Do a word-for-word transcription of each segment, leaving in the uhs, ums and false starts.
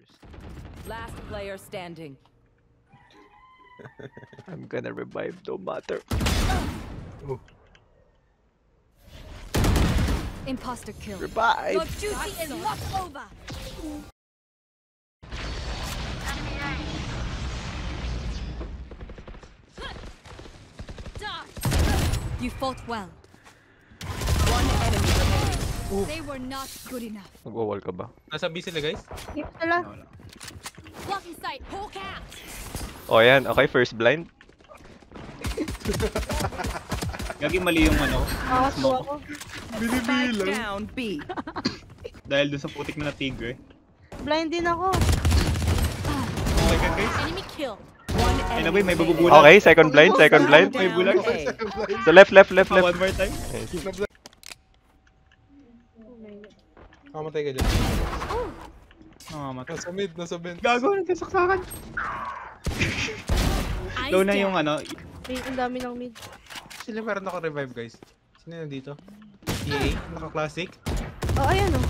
first. Last player standing. I'm gonna revive no matter. Oh. Imposter kill. Revive! Your duty is not over. You fought well. One enemy remaining. They were not good enough. Mag-wall ka ba? Nasa B sila guys? Hit sila. Blocking sight. Hawk out. Oh, yan. Okay, first blind. Gagi mali yung ano. Nakaso ako. Spike down B. Dahil dun sa putik na na tigre. Blind din ako. Oh my god guys. Enemy kill. One Ay enemy na may remaining. mabubulag. Okay, second blind, second blind. May bulag. A. So left, left, left, Oh, left. one more time. Kamatay ka dyan. Oh, mata. Nasa mid, nasa mid. Gago, nagkasaksakan. Low na yung ano. May ang dami ng mid. Sila meron ako revive guys. Sino yun dito? E A, naka-classic. Oh, ayan o.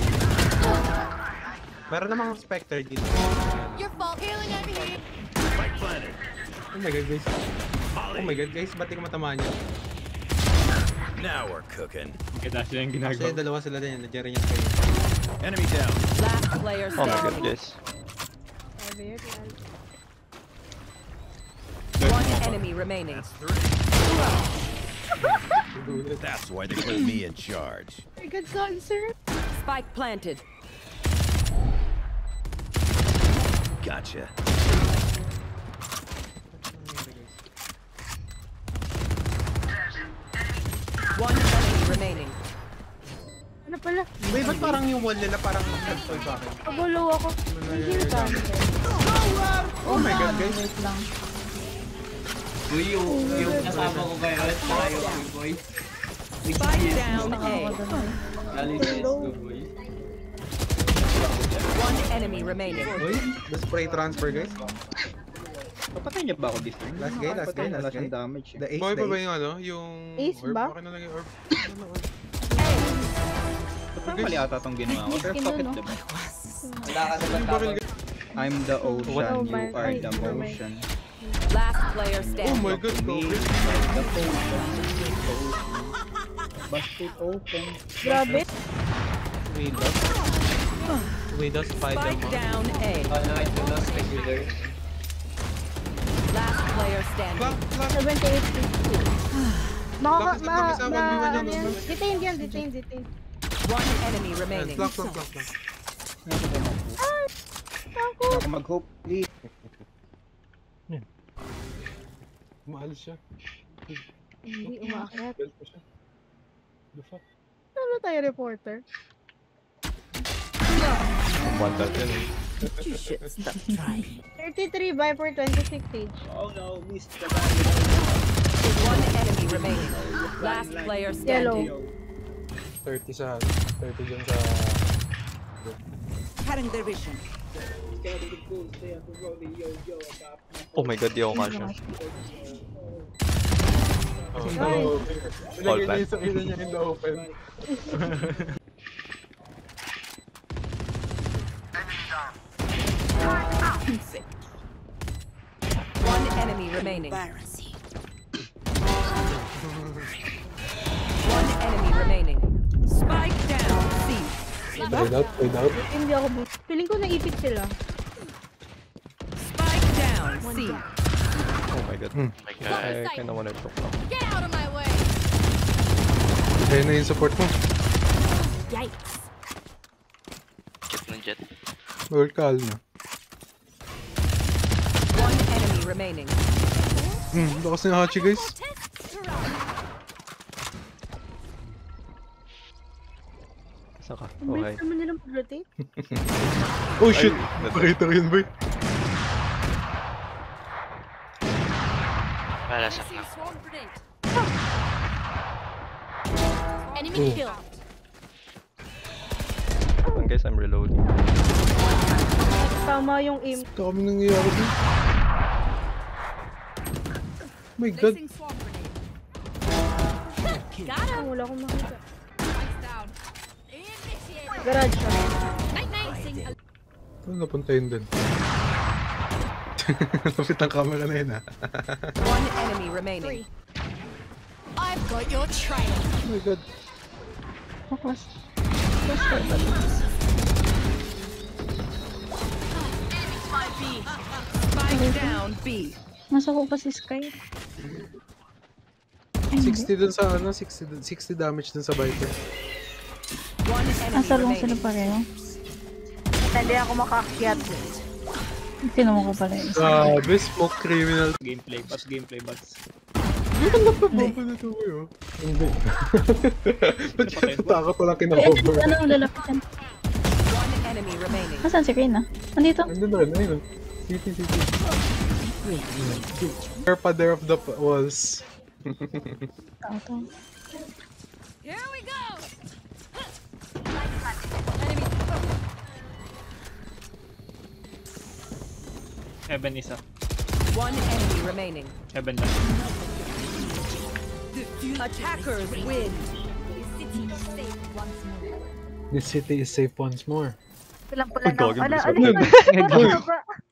Meron namang Spectre dito. Your fault. Healing over here. Oh my god guys. Oh my god guys, ba't di ko matamaan niya? Now we're cooking. Kita sila yung Kasi ginagawa. dalawa sila din, nandiyan rin yung kayo. Enemy down. Last player Oh my god, standing. yes. One enemy remaining. That's why they put me in charge. Very good concert. Spike planted. Gotcha. One enemy remaining. Ano pala? Wait, ba't parang yung wall nila parang nag-toy sa akin? Pagulo ako. May heal ka. Oh my god guys. Uy, yung, yung kasama ko kayo, tayo boy. Spike down A. Alis go boy. One enemy remaining. Uy, the spray transfer guys. Papatay niya ba ako this time? Last guy, last guy, Wala last guy. siyang damage. eh. The ace, Boy the pa ba ace. yung ano? Yung Ace orb? ba? Bakit na lang yung orb? Ano, orb? Parang mali ata tong ginawa ko. Pero Skin fuck it, dun, no? diba? Wala ka naman tapos. I'm the ocean, Oh you my- are ay, the never mind. motion. Last player Oh standing. my god, To me, Kobe. like the potion, bust it open. Grabe. Windows. Windows, Spike Spider-Man. down A. Ano, ito na speculator. Last player standing. Clock, clock. seventy-eight fifty. Makaka, Lapis, ma, lapis, ma, lapis, lapis, ano yan? lapis. Detain yan, detain, detain. One enemy remaining. Clock, clock, clock, clock. Ako. Ako mag-hope, please. Maalis siya. Hindi umakyat. Belt pa siya. The fuck? Ano tayo, reporter? One shot yun eh. You should stop trying. thirty-three Viper, twenty-six Sage. Oh no, missed the One enemy remaining. Last player standing. thirty sa... thirty dyan sa... Cutting their vision. Oh my god, di ako kasha. Oh, Nice. no. All Ilagay plan. niya sa ina niya in the open. One enemy remaining. One enemy remaining. Spike down C. Fade out, fade out. Hindi ako boot. Feeling ko naipit sila. Spike down C. Oh my god. Hmm. I kinda wanna choke now. Get out of my way. Ayun na yung support mo. Yikes. Jet ng jet. World call na. One enemy remaining. Hmm, lakas na yung Hachi guys. Saan ka? Ang Okay. bilis naman nilang pag-rotate. Oh shit! Ay, Pakita ko yun boy. Wala sa Swarm grenade. Enemy Oh. kill. I guess I'm reloading. Tama yung aim. Kami nangyayari dun. Oh my god. Placing swarm grenade. Got him. Oh, wala akong makita. Lights down. Initiated. Garage siya. Night night. Ano napunta yun dun? Lapit ang camera na yun, ha? One enemy remaining. I've got your trail. Oh my god. Focus. Focus for bad. Spike down B. Nasa ko pa si Sky. Ay, sixty dun sa ano, sixty, dun- sixty damage dun sa Viper. One enemy nasa long sila remaining. pareho. Hindi ako makakyat. Tinamo ko pala yun. Grabe, smoke criminal. Gameplay, pas gameplay, bats. Ano pa ba na ito mo Hindi. Takot wala Eh, kina-cover. ano, lalapitan. One enemy remaining. Nasaan si Reyna? Nandito? Andun na rin, ayun. City, city. They're father of the p- walls. Tao to. Here we go. Heaven isa. One enemy remaining. Heaven lang. Attackers win. This city is safe once more. Pilang pala Uy, ng... gagawin Ala, mo ala, sa- ala, ala, ala, ala,